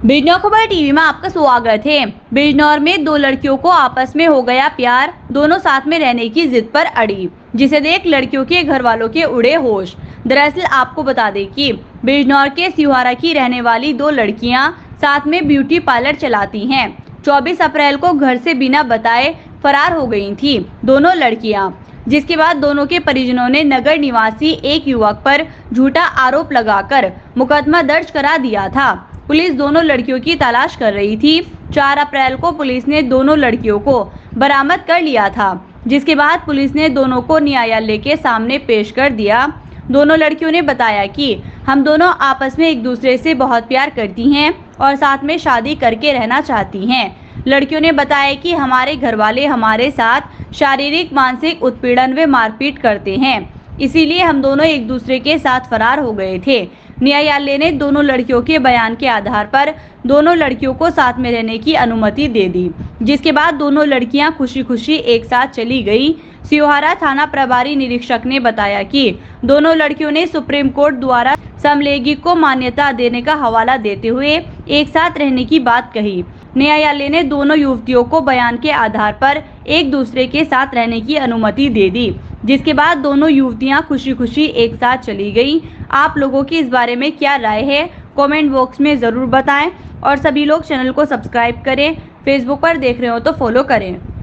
बिजनौर खबर टीवी में आपका स्वागत है। बिजनौर में दो लड़कियों को आपस में हो गया प्यार, दोनों साथ में रहने की जिद पर अड़ी, जिसे देख लड़कियों के घर वालों के उड़े होश। दरअसल आपको बता दें कि बिजनौर के सिहारा की रहने वाली दो लड़कियां साथ में ब्यूटी पार्लर चलाती हैं। 24 अप्रैल को घर से बिना बताए फरार हो गई थी दोनों लड़कियां, जिसके बाद दोनों के परिजनों ने नगर निवासी एक युवक पर झूठा आरोप लगाकर मुकदमा दर्ज करा दिया था। पुलिस दोनों लड़कियों की तलाश कर रही थी। 4 अप्रैल को पुलिस ने दोनों लड़कियों को बरामद कर लिया था, जिसके बाद पुलिस ने दोनों को न्यायालय के सामने पेश कर दिया। दोनों लड़कियों ने बताया कि हम दोनों आपस में एक दूसरे से बहुत प्यार करती हैं और साथ में शादी करके रहना चाहती हैं। लड़कियों ने बताया कि हमारे घरवाले हमारे साथ शारीरिक, मानसिक उत्पीड़न व मारपीट करते हैं, इसीलिए हम दोनों एक दूसरे के साथ फरार हो गए थे। न्यायालय ने दोनों लड़कियों के बयान के आधार पर दोनों लड़कियों को साथ में रहने की अनुमति दे दी, जिसके बाद दोनों लड़कियां खुशी खुशी एक साथ चली गई। सिहारा थाना प्रभारी निरीक्षक ने बताया कि दोनों लड़कियों ने सुप्रीम कोर्ट द्वारा समलैंगिक को मान्यता देने का हवाला देते हुए एक साथ रहने की बात कही। न्यायालय ने दोनों युवतियों को बयान के आधार पर एक दूसरे के साथ रहने की अनुमति दे दी, जिसके बाद दोनों युवतियां खुशी खुशी एक साथ चली गईं। आप लोगों की इस बारे में क्या राय है, कमेंट बॉक्स में ज़रूर बताएं और सभी लोग चैनल को सब्सक्राइब करें। फेसबुक पर देख रहे हो तो फॉलो करें।